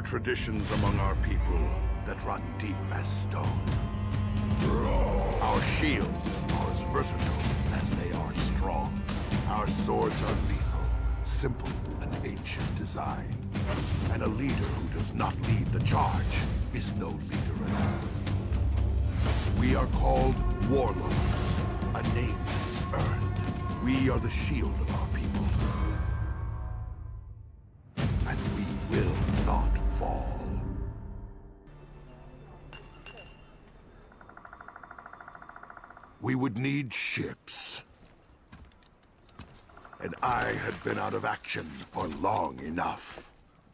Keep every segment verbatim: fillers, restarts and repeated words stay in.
traditions among our people that run deep as stone. Our shields are as versatile as they are strong. Our swords are lethal, simple and ancient design. And a leader who does not lead the charge is no leader at all. We are called warlords, a name that is earned. We are the shield of our people. And we will not fall. We would need ships. And I had been out of action for long enough.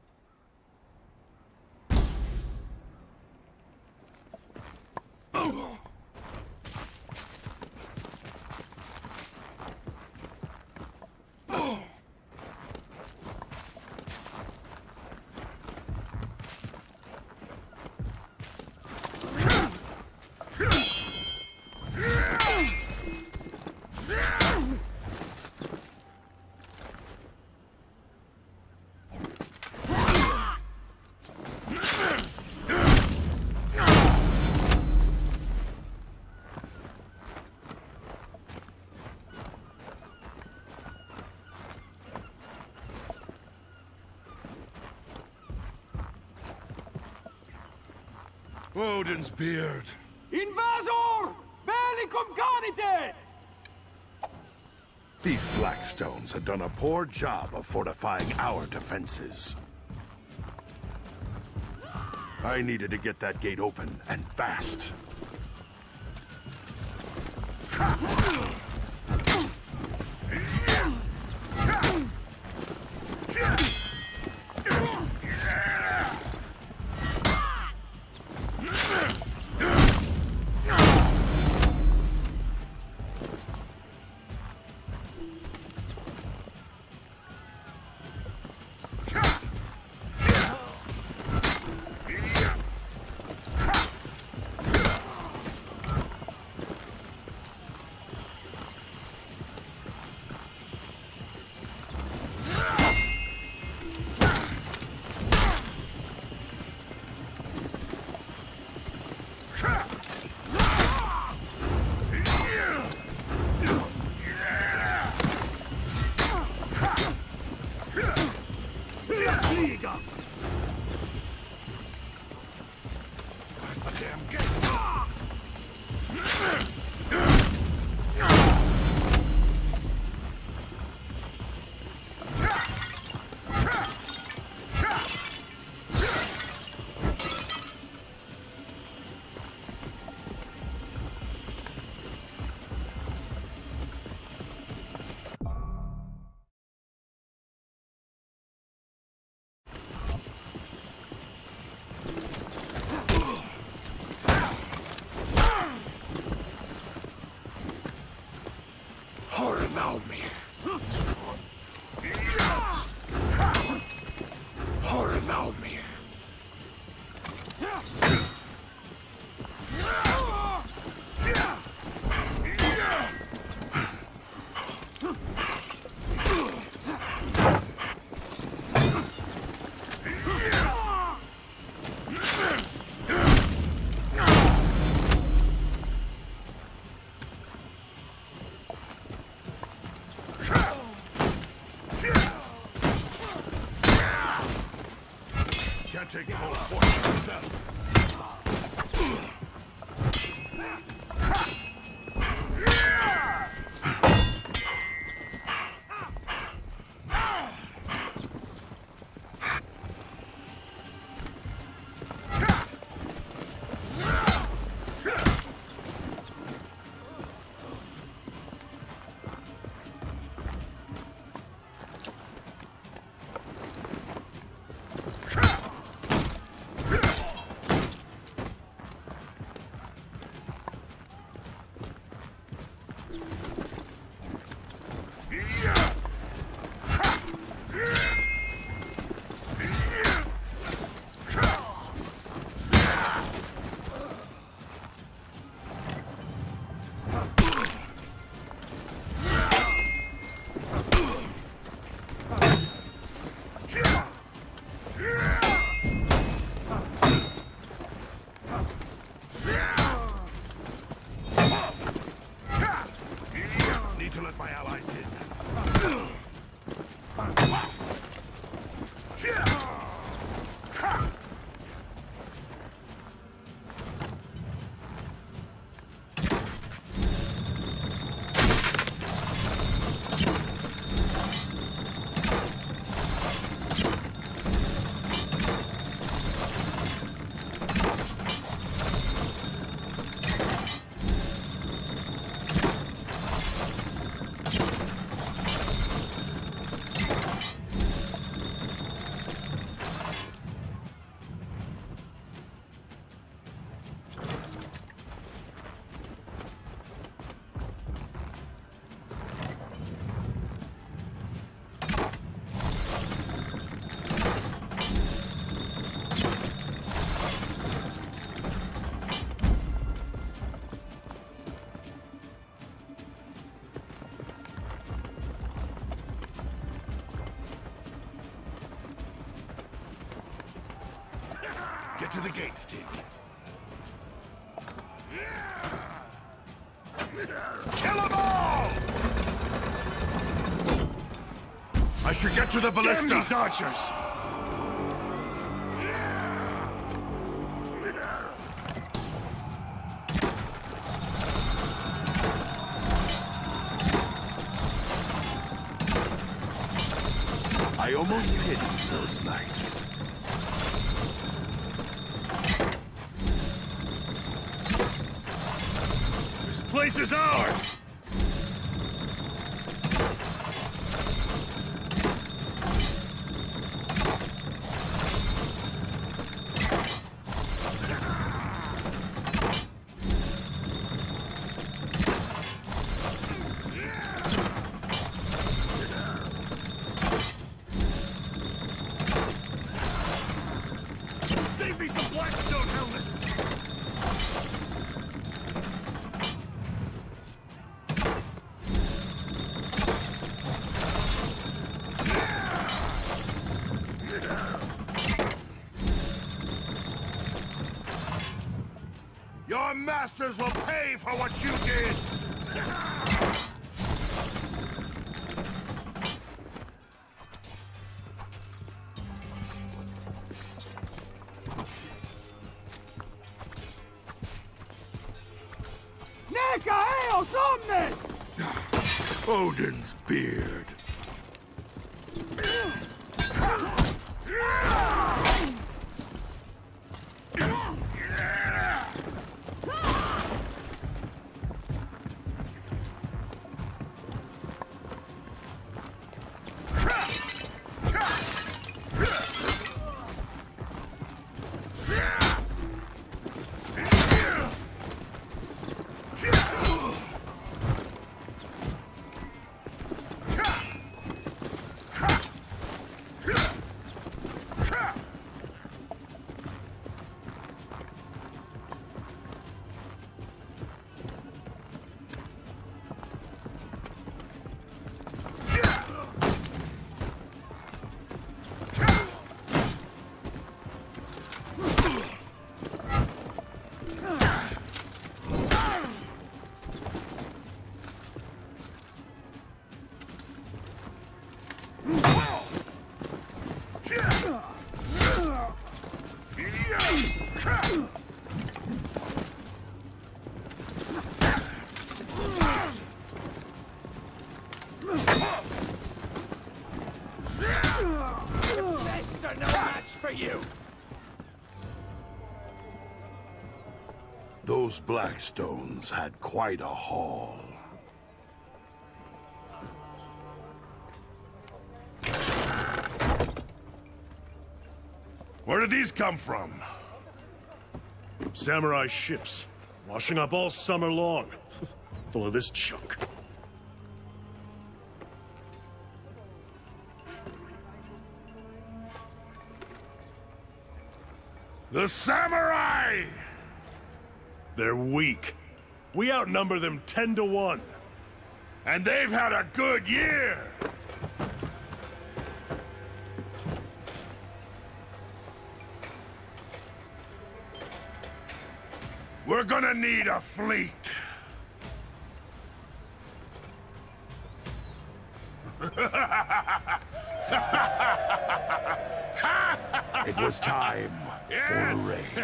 Odin's beard. Invasor! Bellicum canite! These Blackstones had done a poor job of fortifying our defenses. I needed to get that gate open, and fast. Take the whole force yourself. Get to the gate, Stig. Kill them all! I should get to the ballista. Damn these archers! I almost pity those knights. This place is ours! Save me some Blackstone helmets! Your masters will pay for what you did! Neca eos omnes! Odin's beard. They're no match for you! Those Blackstones had quite a haul. Where did these come from? Samurai ships, washing up all summer long, full of this junk. The samurai! They're weak. We outnumber them ten to one. And they've had a good year! We're gonna need a fleet. It was time for a raid.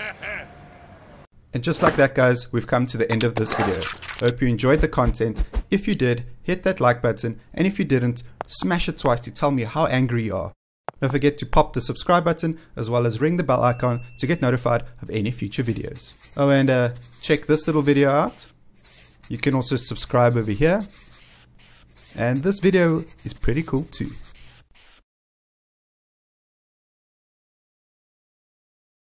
And just like that, guys, we've come to the end of this video. Hope you enjoyed the content. If you did, hit that like button, and if you didn't, smash it twice to tell me how angry you are. Don't forget to pop the subscribe button as well as ring the bell icon to get notified of any future videos. Oh, and uh, check this little video out. You can also subscribe over here. And this video is pretty cool too.